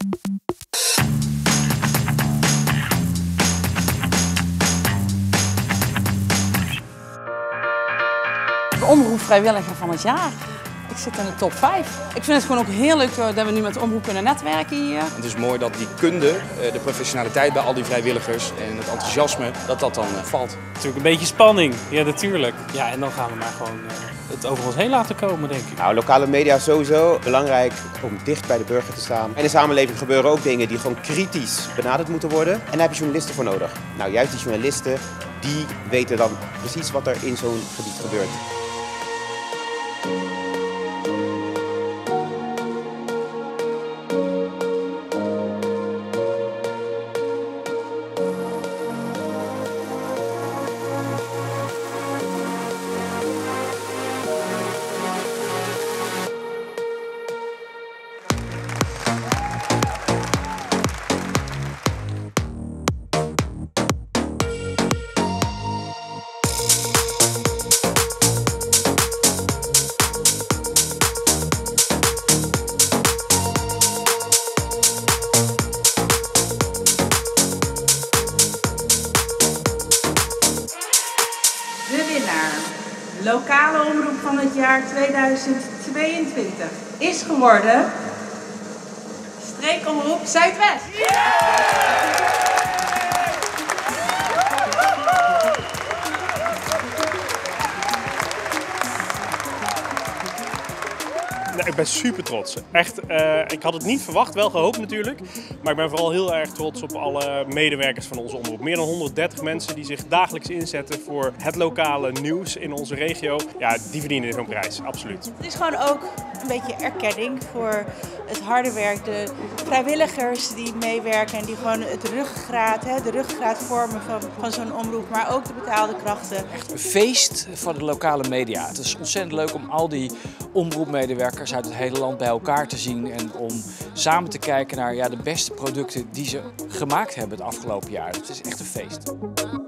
De omroepvrijwilliger van het jaar. Ik zit in de top 5. Ik vind het gewoon ook heel leuk dat we nu met de omroep kunnen netwerken hier. Het is mooi dat die kunde, de professionaliteit bij al die vrijwilligers en het enthousiasme, dat dan valt. Natuurlijk een beetje spanning, ja natuurlijk. Ja, en dan gaan we maar gewoon het over ons heen laten komen, denk ik. Nou, lokale media is sowieso belangrijk om dicht bij de burger te staan. In de samenleving gebeuren ook dingen die gewoon kritisch benaderd moeten worden. En daar heb je journalisten voor nodig. Nou, juist die journalisten, die weten dan precies wat er in zo'n gebied gebeurt. De winnaar, lokale omroep van het jaar 2022, is geworden Streekomroep Zuidwest. Ik ben super trots. Echt, ik had het niet verwacht, wel gehoopt natuurlijk. Maar ik ben vooral heel erg trots op alle medewerkers van onze omroep. Meer dan 130 mensen die zich dagelijks inzetten voor het lokale nieuws in onze regio. Ja, die verdienen zo'n prijs, absoluut. Het is gewoon ook een beetje erkenning voor het harde werk. De vrijwilligers die meewerken en die gewoon de ruggengraat vormen van zo'n omroep. Maar ook de betaalde krachten. Echt een feest voor de lokale media. Het is ontzettend leuk om al die omroepmedewerkers uit het hele land bij elkaar te zien. En om samen te kijken naar de beste producten die ze gemaakt hebben het afgelopen jaar. Het is echt een feest.